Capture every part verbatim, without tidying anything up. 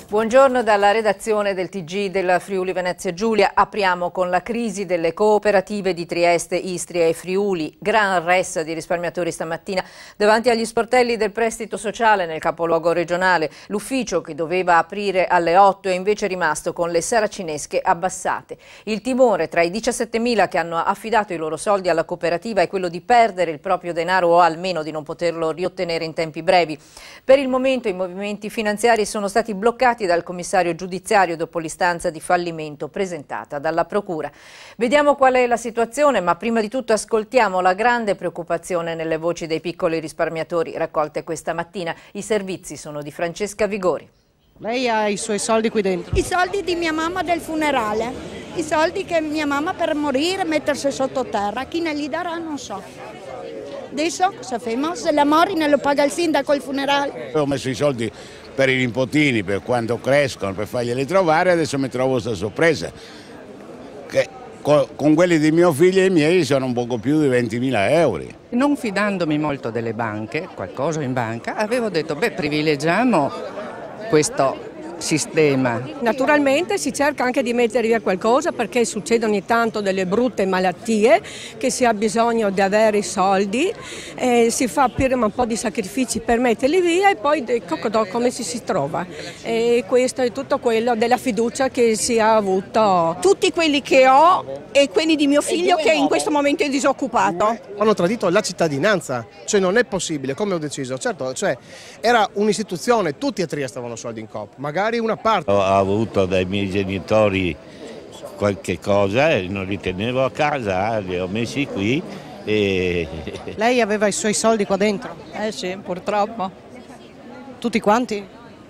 Buongiorno dalla redazione del T G della Friuli Venezia Giulia. Apriamo con la crisi delle cooperative di Trieste, Istria e Friuli. Gran ressa di risparmiatori stamattina davanti agli sportelli del prestito sociale nel capoluogo regionale. L'ufficio, che doveva aprire alle otto, è invece rimasto con le saracinesche abbassate. Il timore tra i diciassettemila che hanno affidato i loro soldi alla cooperativa è quello di perdere il proprio denaro o almeno di non poterlo riottenere in tempi brevi. Per il momento i movimenti finanziari sono stati bloccati dal commissario giudiziario dopo l'istanza di fallimento presentata dalla Procura. Vediamo qual è la situazione, ma prima di tutto ascoltiamo la grande preoccupazione nelle voci dei piccoli risparmiatori raccolte questa mattina. I servizi sono di Francesca Vigori. Lei ha i suoi soldi qui dentro? I soldi di mia mamma del funerale, i soldi che mia mamma per morire mettersi sottoterra, chi ne li darà non so. Adesso sappiamo, se la morire lo paga il sindaco il funerale. Ho messo i soldi per i nipotini, per quando crescono, per farglieli trovare, adesso mi trovo questa sorpresa, che con, con quelli di mio figlio e i miei sono un poco più di ventimila euro. Non fidandomi molto delle banche, qualcosa in banca, avevo detto, beh, privilegiamo questo sistema. Naturalmente si cerca anche di mettere via qualcosa perché succedono ogni tanto delle brutte malattie che si ha bisogno di avere i soldi, eh, si fa prima un po' di sacrifici per metterli via e poi ecco come si si trova. E questo è tutto quello della fiducia che si ha avuto. Tutti quelli che ho e quelli di mio figlio che in questo momento è disoccupato. Hanno tradito la cittadinanza, cioè non è possibile, come ho deciso. Certo, cioè, era un'istituzione, tutti a Trieste avevano soldi in Coop, magari una parte. Ho avuto dai miei genitori qualche cosa e non li tenevo a casa, li ho messi qui. E... Lei aveva i suoi soldi qua dentro? Eh sì, purtroppo. Tutti quanti?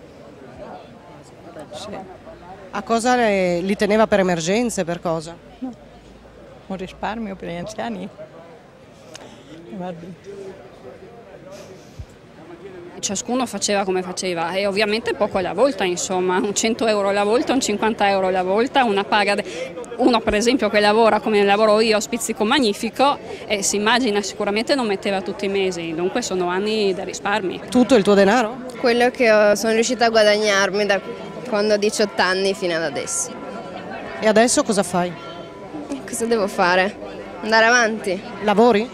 Sì. A cosa le, li teneva per emergenze, per cosa? No. Un risparmio per gli anziani. Guardi. Ciascuno faceva come faceva e ovviamente poco alla volta, insomma, un cento euro alla volta, un cinquanta euro alla volta, una paga, uno per esempio che lavora come lavoro io a Spizzico Magnifico e si immagina sicuramente non metteva tutti i mesi, dunque sono anni da risparmi. Tutto il tuo denaro? Quello che sono riuscita a guadagnarmi da quando ho diciotto anni fino ad adesso. E adesso cosa fai? Cosa devo fare? Andare avanti. Lavori?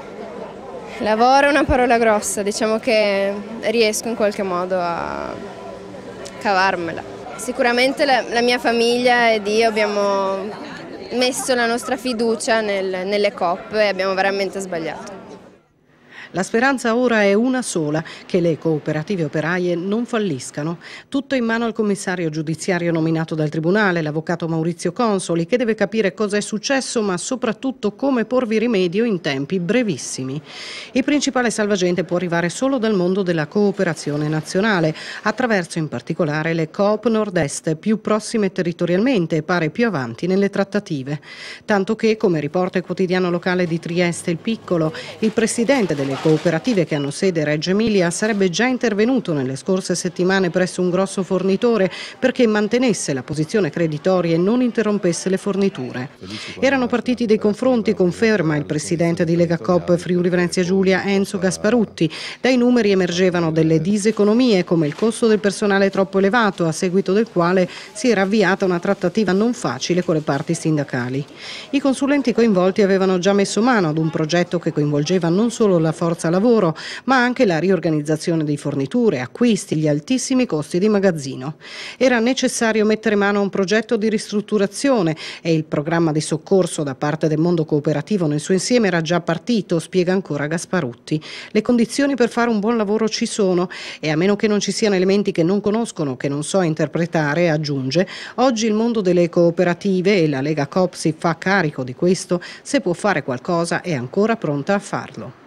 Lavoro è una parola grossa, diciamo che riesco in qualche modo a cavarmela. Sicuramente la, la mia famiglia ed io abbiamo messo la nostra fiducia nel, nelle Coop e abbiamo veramente sbagliato. La speranza ora è una sola, che le cooperative operaie non falliscano. Tutto in mano al commissario giudiziario nominato dal Tribunale, l'avvocato Maurizio Consoli, che deve capire cosa è successo ma soprattutto come porvi rimedio in tempi brevissimi. Il principale salvagente può arrivare solo dal mondo della cooperazione nazionale, attraverso in particolare le Coop Nord-Est, più prossime territorialmente e pare più avanti nelle trattative. Tanto che, come riporta il quotidiano locale di Trieste Il Piccolo, il presidente delle cooperative che hanno sede a Reggio Emilia sarebbe già intervenuto nelle scorse settimane presso un grosso fornitore perché mantenesse la posizione creditoria e non interrompesse le forniture. Erano partiti dei confronti, conferma il presidente di Lega Coop Friuli Venezia Giulia Enzo Gasparutti. Dai numeri emergevano delle diseconomie come il costo del personale troppo elevato, a seguito del quale si era avviata una trattativa non facile con le parti sindacali. I consulenti coinvolti avevano già messo mano ad un progetto che coinvolgeva non solo la forza lavoro, ma anche la riorganizzazione di forniture, acquisti, gli altissimi costi di magazzino. Era necessario mettere mano a un progetto di ristrutturazione e il programma di soccorso da parte del mondo cooperativo nel suo insieme era già partito, spiega ancora Gasparutti. Le condizioni per fare un buon lavoro ci sono e a meno che non ci siano elementi che non conoscono, che non so interpretare, aggiunge, oggi il mondo delle cooperative e la Lega Coop si fa carico di questo, se può fare qualcosa è ancora pronta a farlo.